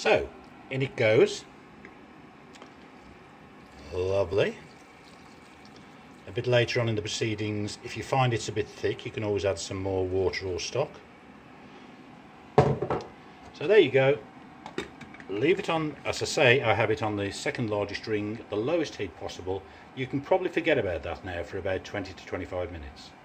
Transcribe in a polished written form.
So in it goes. Lovely. A bit later on in the proceedings, if you find it's a bit thick, you can always add some more water or stock. So there you go. Leave it on, as I say, I have it on the second largest ring, the lowest heat possible. You can probably forget about that now for about 20 to 25 minutes.